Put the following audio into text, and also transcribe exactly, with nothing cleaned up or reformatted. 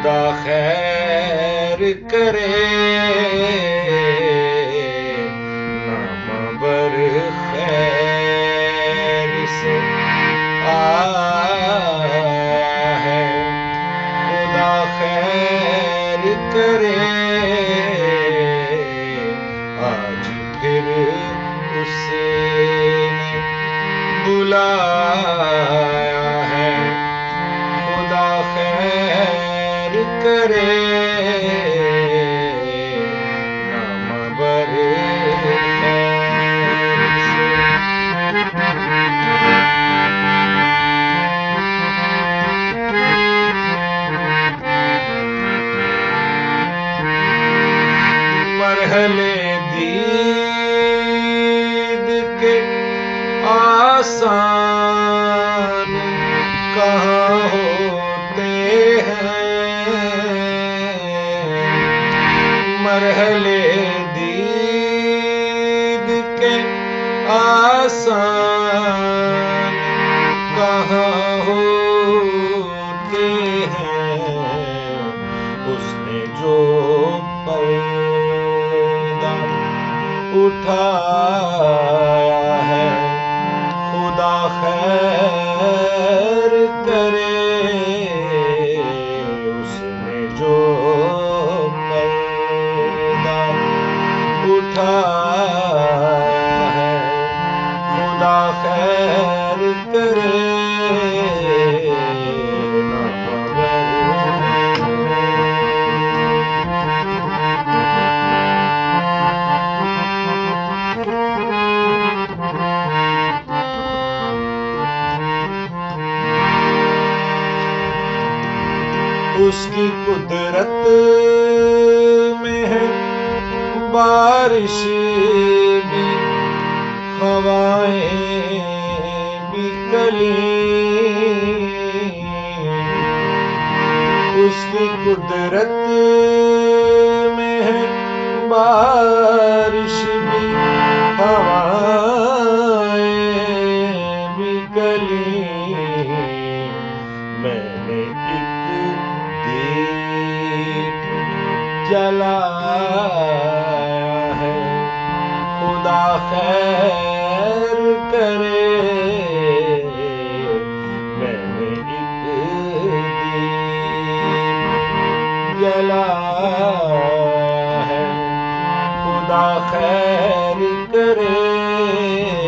خدا خیر کرے نام بر خیر سے آیا ہے خدا خیر کرے آج پھر اس نے بلایا ہے خدا خیر کرے نام بر خیر سے مرحلے دید کے آسان کہاں ہوتے ہیں مرحلے دید کے آسان کہاں ہوتے ہیں اس نے جو پردہ اٹھایا ہے خدا خیر کرے اس نے جو پردہ اٹھایا ہے خدا خیر کرے اس کی قدرت میں ہے بارش بھی ہوائیں بھی کلی اس کی قدرت میں ہے بارش بھی ہوائیں بھی کلی میں نے ایک جلایا ہے خدا خیر کرے میں نے ایک دیپ جلایا ہے خدا خیر کرے